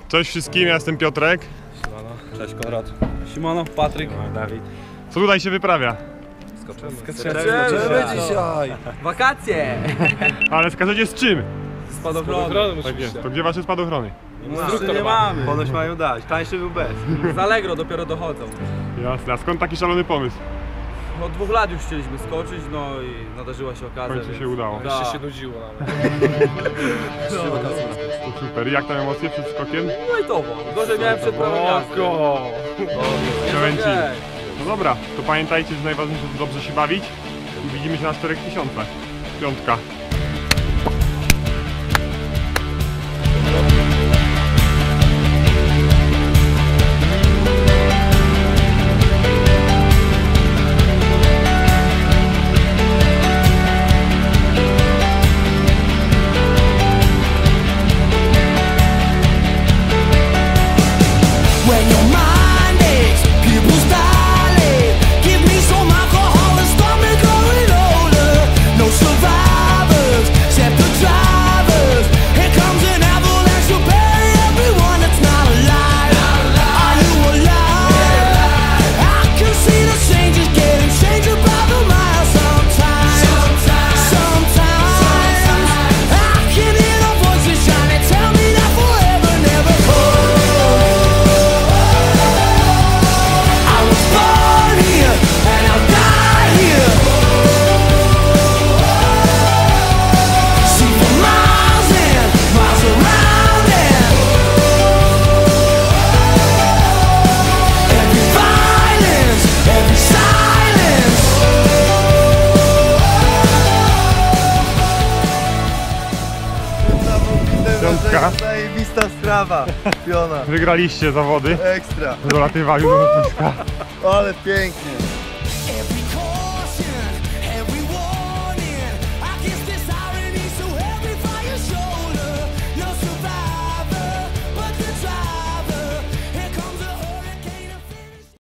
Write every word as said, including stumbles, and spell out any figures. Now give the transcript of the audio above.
Cześć wszystkim, ja jestem Piotrek. Siemano. Cześć Konrad. Siemano, Patryk. Siemano, Dawid. Co tutaj się wyprawia? Skoczymy. Skoczymy dzisiaj. Wakacje! Ale skaczecie z czym? Spadochrony. Tak jest. To gdzie wasze spadochrony? No, nie mamy. Ponoć mają dać. Tańszy był bez. Z Allegro dopiero dochodzą. Jasne, a skąd taki szalony pomysł? Od dwóch lat już chcieliśmy skoczyć, no i nadarzyła się W okazja. końcu więc... się udało. Da. Jeszcze się nudziło nawet. To super. I jak tam emocje przed skokiem? No i to, gorzej miałem przed prawem jazdy. Kręci. Okej. No dobra, to pamiętajcie, że najważniejsze to dobrze się bawić i widzimy się na czterech tysiącach. Piątka. When your mind aches, pupils dilate. Give me some alcohol and stop me going older. No survivors, except the drivers. Here comes an avalanche to bury everyone that's not alive. Are you alive? I can see the changes getting stranger by the mile sometimes. Sometimes I can hear the voices shining, tell me that forever never goes. Piątka. Zajebista sprawa, piona. Wygraliście zawody Ekstra. w dolatywaniu do lotniska. Ale pięknie. Every